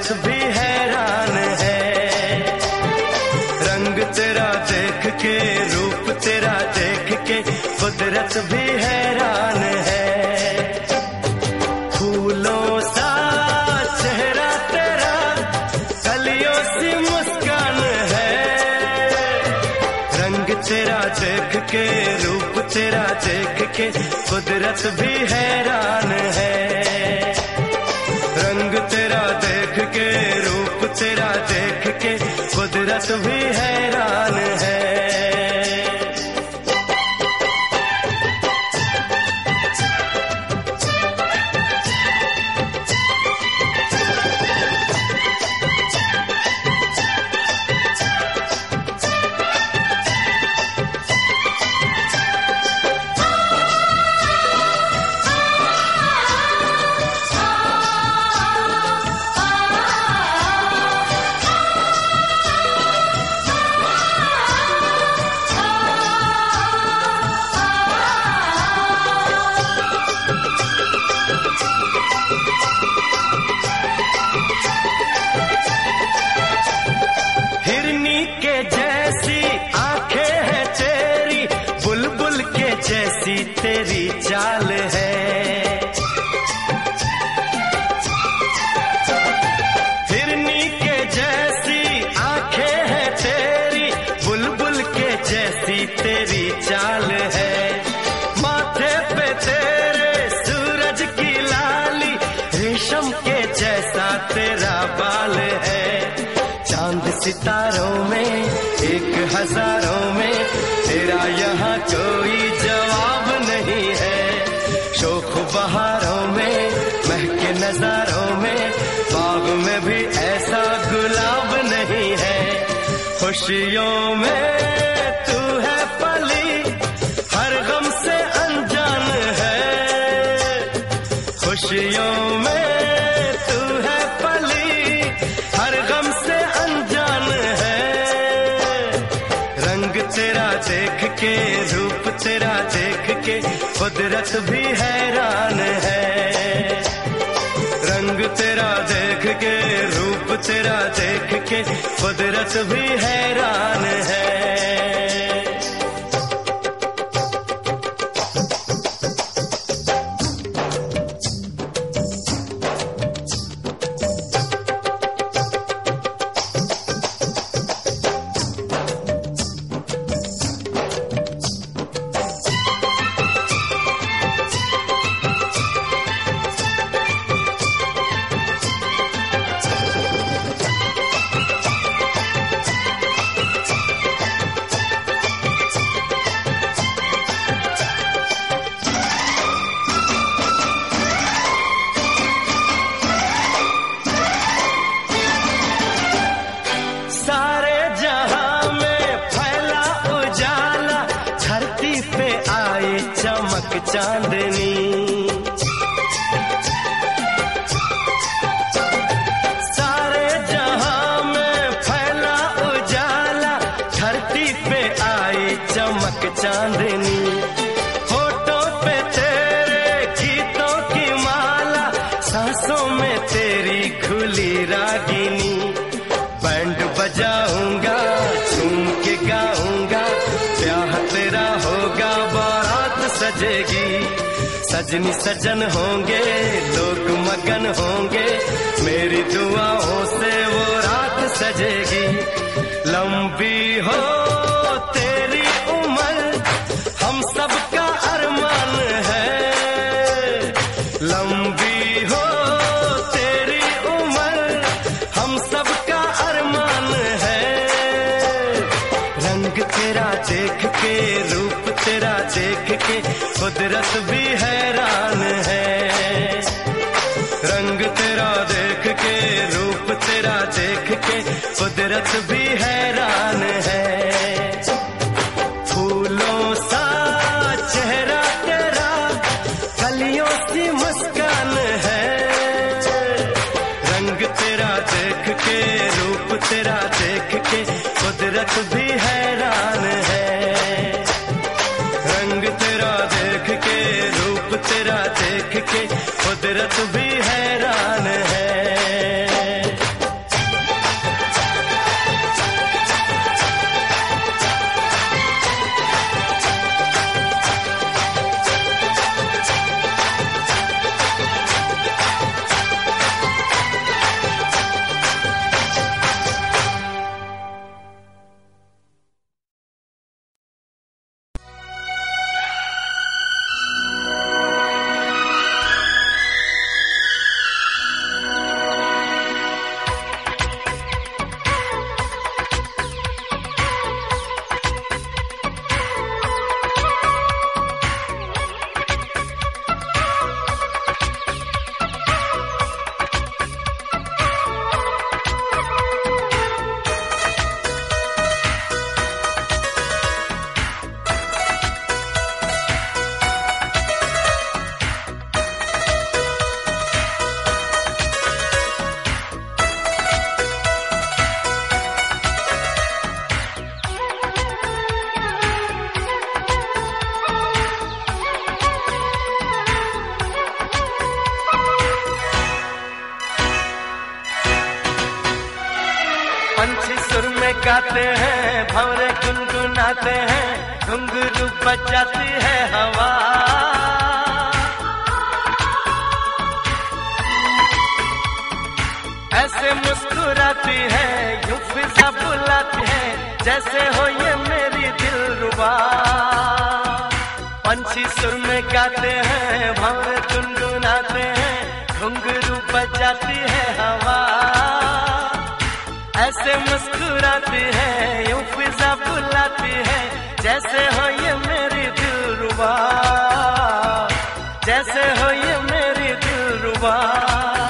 कुदरत भी हैरान है। रंग तेरा देख के, रूप तेरा देख के, कुदरत भी हैरान है। फूलों सा चेहरा तेरा, कलियों सी मुस्कान है। रंग तेरा देख के, रूप तेरा देख के, कुदरत भी हैरान है। रंग तेरा देख के, रूप तेरा देख के, कुदरत भी हैरान है। जैसी तेरी चाल है, हिरनी के जैसी आंखें हैं तेरी, बुलबुल के जैसी तेरी चाल है। माथे पे तेरे सूरज की लाली, रेशम के जैसा तेरा बाल है। चांद सितारों में, एक हजारों में, तेरा यहाँ कोई जवाब नहीं है। शोख बहारों में, महके नजारों में, बाग में भी ऐसा गुलाब नहीं है। खुशियों में तू है पली, हर गम से अनजान है। खुशियों में तू है पली, हर गम से अनजान है। रंग तेरा देख के, रूप तेरा देख के, कुदरत भी हैरान है। रंग तेरा देख के, रूप तेरा देख के, कुदरत भी हैरान है। सारे जहां में फैला उजाला, धरती पे आई चमक चांदनी। सारे जहां में फैला उजाला, धरती पे आई चमक चांदनी। होठों पे तेरे गीतों की माला, सांसों में तेरी खुली रागिनी। बैंड बजाऊंगा, झूम के गाऊंगा, ब्याह तेरा होगा, बारात सजेगी। सजनी सजन होंगे, लोग मगन होंगे, मेरी दुआओं से वो रात सजेगी। लंबी हो तेरी उम्र, हम सबका अरमान है। लंबी हो तेरी उम्र, हम सबका अरमान है। रंग तेरा देख के, रूप तेरा देख के, कुदरत भी हैरान है। रंग तेरा देख के, रूप तेरा देख के, कुदरत भी हैरान है। फूलों सा चेहरा तेरा, कलियों सी मुस्कान है। रंग तेरा देख के, रूप तेरा देख के, कुदरत भी हैरान है। रंग तेरा देख के, रूप तेरा देख के, कुदरत भी हैरान है। गाते हैं, भंवरे गुनगुनाते हैं, घुंघरू बजाती है हवा। ऐसे मुस्कुराती है, यूं फिजा बुलाती है, जैसे हो ये मेरी दिलरुबा। पंछी सुर में गाते हैं, भंवरे गुनगुनाते हैं, घुंघरू बजाती है हवा। ऐसे मुस्कुराती है, यूं फिजा बुलाती है, जैसे हो ये मेरी दिलरुबा, जैसे हो ये मेरी दिलरुबा।